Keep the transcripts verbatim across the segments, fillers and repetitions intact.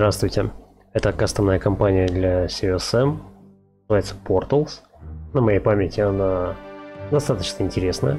Здравствуйте. Это кастомная компания для си эс эм. Называется Portals. На моей памяти она достаточно интересная.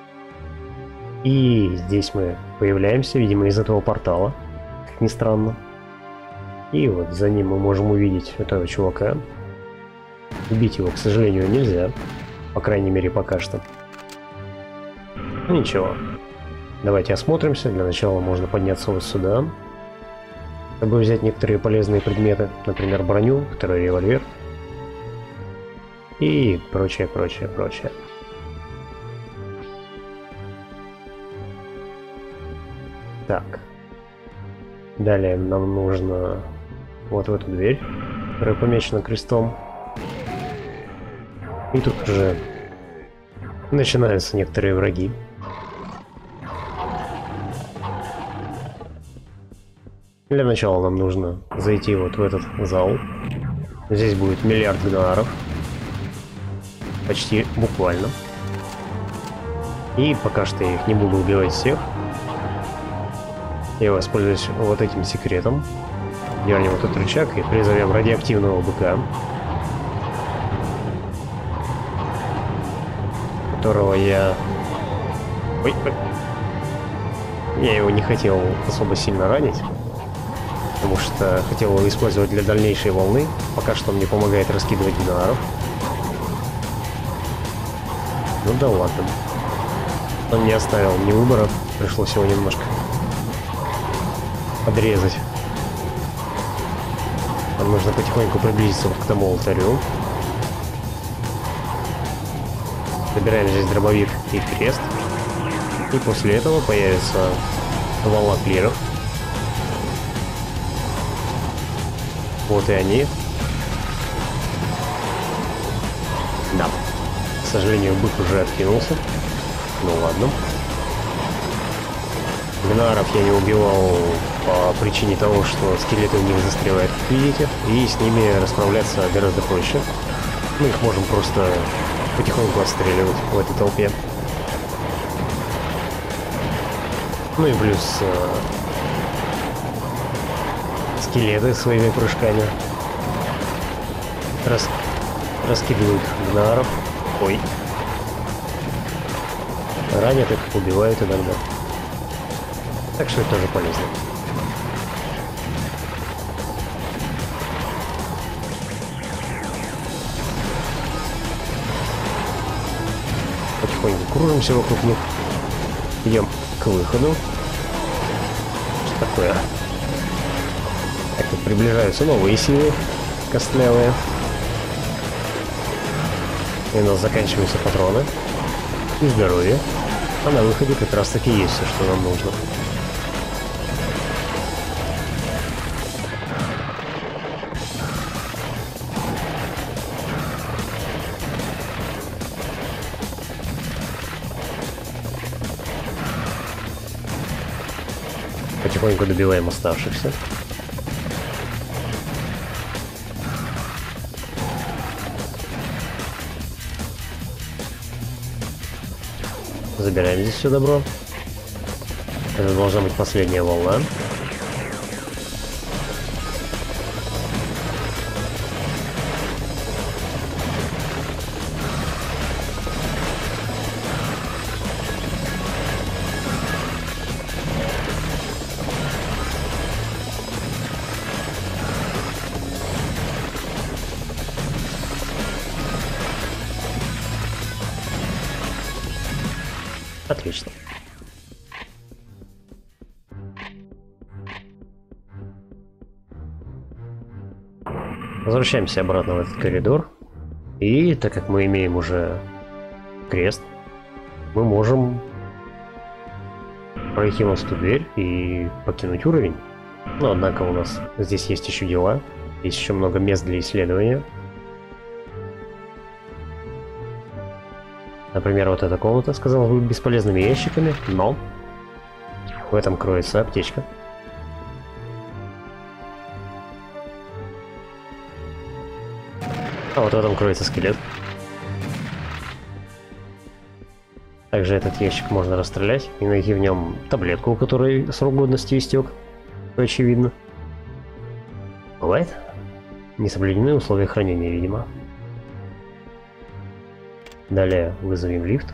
И здесь мы появляемся, видимо, из этого портала, как ни странно. И вот за ним мы можем увидеть этого чувака. Убить его, к сожалению, нельзя. По крайней мере, пока что. Ну ничего. Давайте осмотримся. Для начала можно подняться вот сюда, чтобы взять некоторые полезные предметы. Например, броню, второй револьвер. И прочее, прочее, прочее. Так. Далее нам нужно вот в эту дверь, которая помечена крестом. И тут уже начинаются некоторые враги. Для начала нам нужно зайти вот в этот зал. Здесь будет миллиард гнаров. Почти буквально. И пока что я их не буду убивать всех. Я воспользуюсь вот этим секретом. Дернем вот этот рычаг и призовем радиоактивного быка, которого я... Ой, ой. Я его не хотел особо сильно ранить, потому что хотел его использовать для дальнейшей волны. Пока что он мне помогает раскидывать гнаров. Ну да ладно. Он не оставил ни выбора, пришлось его немножко подрезать. Нам нужно потихоньку приблизиться вот к тому алтарю. Забираем здесь дробовик и крест. И после этого появится волна клиров. Вот и они. Да. К сожалению, бык уже откинулся. Ну ладно. Гнаров я не убивал по причине того, что скелеты у них застревают, как видите. И с ними расправляться гораздо проще. Мы их можем просто потихоньку отстреливать в этой толпе. Ну и плюс э, скелеты своими прыжками рас, раскидывают гнаров. Ой. Ранят их, убивают иногда. Так что это тоже полезно. Потихоньку кружимся вокруг них. Идем к выходу. Что такое? Так, тут приближаются новые силы костлявые. И у нас заканчиваются патроны и здоровье. А на выходе как раз таки есть все, что нам нужно. Потихоньку добиваем оставшихся. Забираем здесь все добро. Это должна быть последняя волна. Отлично. Возвращаемся обратно в этот коридор. И так как мы имеем уже крест, мы можем пройти в эту дверь и покинуть уровень. Но однако у нас здесь есть еще дела. Есть еще много мест для исследования. Например, вот эта комната, сказал, будет бесполезными ящиками, но в этом кроется аптечка. А вот в этом кроется скелет. Также этот ящик можно расстрелять и найти в нем таблетку, у которой срок годности истек. Очевидно. Бывает? Не соблюдены условия хранения, видимо. Далее вызовем лифт.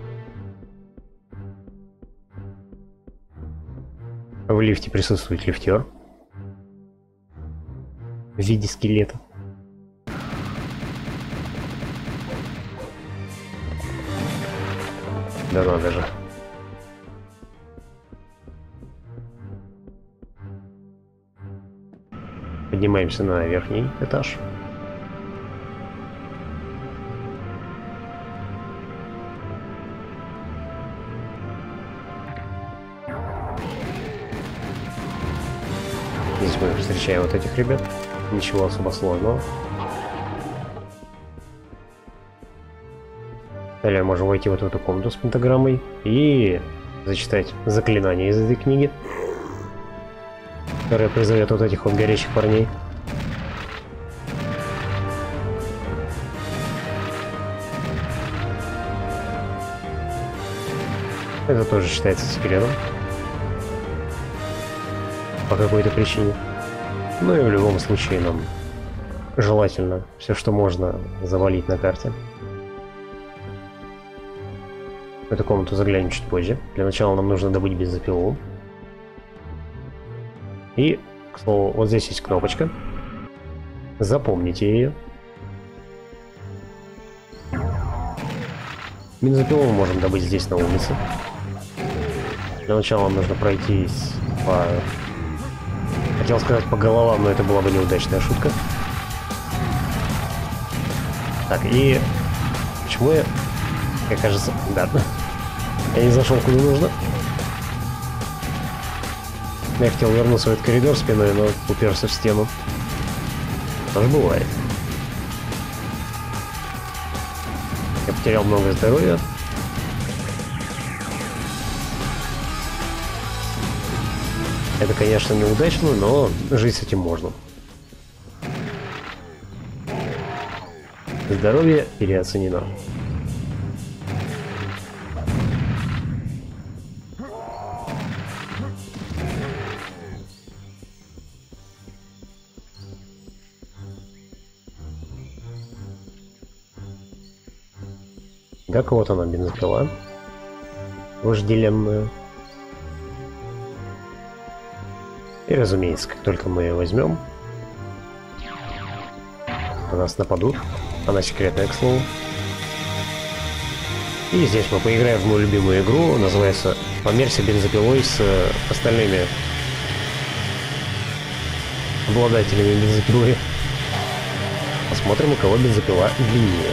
В лифте присутствует лифтер в виде скелета. Да надо же. Поднимаемся на верхний этаж. Здесь мы встречаем вот этих ребят. Ничего особо сложного. Далее можем войти вот в эту комнату с пентаграммой и зачитать заклинание из этой книги, которое призовет вот этих вот горящих парней. Это тоже считается секретом. По какой-то причине. Ну и в любом случае нам желательно все, что можно, завалить на карте. В эту комнату заглянем чуть позже. Для начала нам нужно добыть бензопилу. И, к слову, вот здесь есть кнопочка. Запомните ее. Бензопилу мы можем добыть здесь на улице. Для начала нам нужно пройтись по... Хотел сказать по головам, но это была бы неудачная шутка. Так, и... Почему я... Мне кажется... Да. Я не зашел куда нужно. Я хотел вернуться в этот коридор спиной, но уперся в стену. Тоже бывает. Я потерял много здоровья. Это, конечно, неудачно, но жить с этим можно. Здоровье переоценено. Как вот она, бензопила. Вожделенная. И, разумеется, как только мы ее возьмем, на нас нападут. Она секретная, к слову. И здесь мы поиграем в мою любимую игру, называется «Померься бензопилой» с остальными обладателями бензопилы. Посмотрим, у кого бензопила длиннее.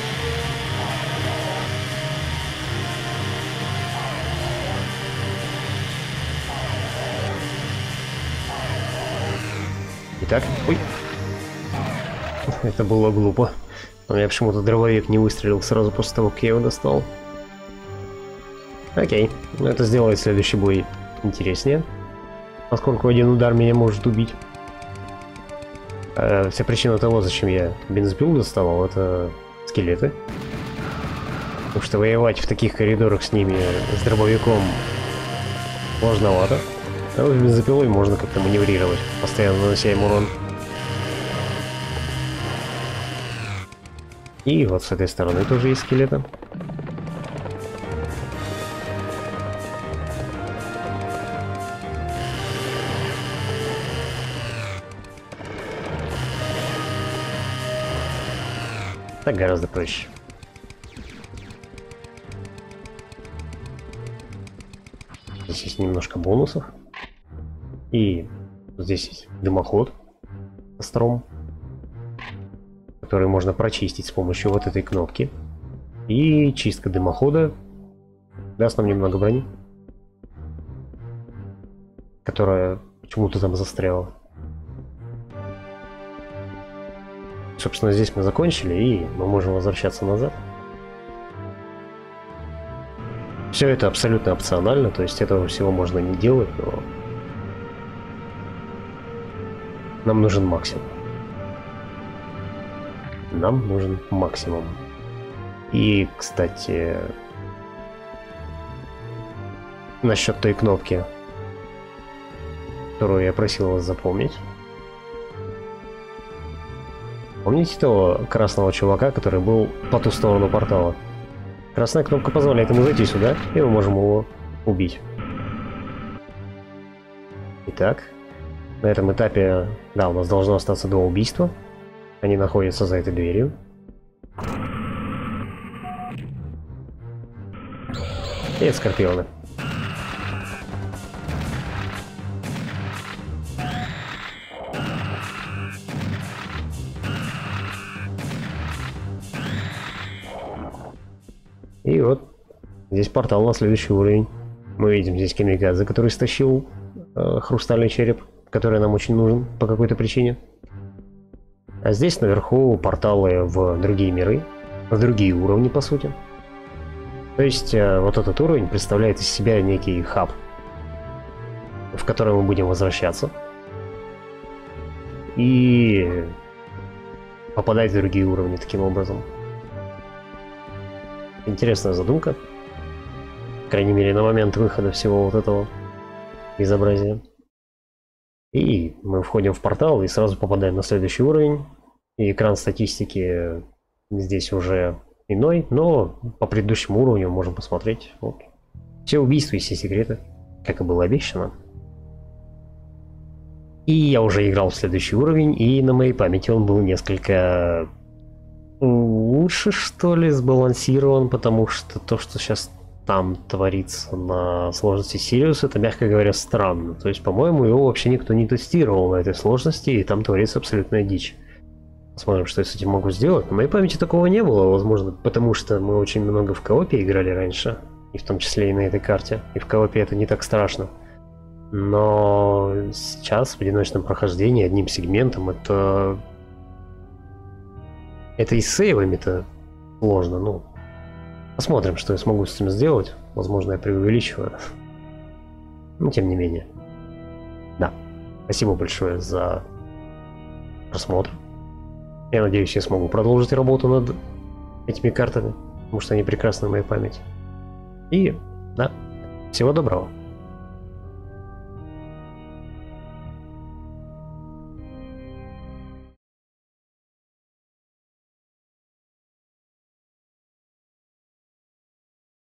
Итак, ой. Это было глупо. У меня почему-то дробовик не выстрелил сразу после того, как я его достал. Окей. Это сделает следующий бой интереснее. Поскольку один удар меня может убить. А вся причина того, зачем я бензопилу доставал, это скелеты. Потому что воевать в таких коридорах с ними, с дробовиком, сложновато. А вот бензопилой можно как-то маневрировать, постоянно нанося им урон. И вот с этой стороны тоже есть скелеты. Так гораздо проще. Здесь есть немножко бонусов. И здесь есть дымоход костром, который можно прочистить с помощью вот этой кнопки. И чистка дымохода даст нам немного брони, которая почему-то там застряла. Собственно, здесь мы закончили, и мы можем возвращаться назад. Все это абсолютно опционально, то есть этого всего можно не делать, но нам нужен максимум. Нам нужен максимум. И, кстати, насчет той кнопки, которую я просил вас запомнить. Помните того красного чувака, который был по ту сторону портала? Красная кнопка позволяет ему зайти сюда, и мы можем его убить. Итак, на этом этапе, да, у нас должно остаться два убийства. Они находятся за этой дверью. И это скорпионы. И вот здесь портал на следующий уровень. Мы видим здесь камикадзе, который стащил э, хрустальный череп, который нам очень нужен по какой-то причине. А здесь наверху порталы в другие миры, в другие уровни, по сути. То есть э, вот этот уровень представляет из себя некий хаб, в который мы будем возвращаться и попадать в другие уровни таким образом. Интересная задумка. По крайней мере, на момент выхода всего вот этого безобразия. И мы входим в портал и сразу попадаем на следующий уровень. И экран статистики здесь уже иной, но по предыдущему уровню можем посмотреть. Вот. Все убийства и все секреты, как и было обещано. И я уже играл в следующий уровень, и на моей памяти он был несколько лучше, что ли, сбалансирован, потому что то, что сейчас там творится на сложности Сириус, это, мягко говоря, странно. То есть, по-моему, его вообще никто не тестировал на этой сложности, и там творится абсолютная дичь. Посмотрим, что я с этим могу сделать. На моей памяти такого не было, возможно, потому что мы очень много в коопе играли раньше, и в том числе и на этой карте. И в коопе это не так страшно. Но сейчас в одиночном прохождении одним сегментом это... Это и с сейвами-то сложно, ну... Посмотрим, что я смогу с этим сделать. Возможно, я преувеличиваю. Но тем не менее. Да. Спасибо большое за просмотр. Я надеюсь, я смогу продолжить работу над этими картами, потому что они прекрасны в моей памяти. И, да, всего доброго.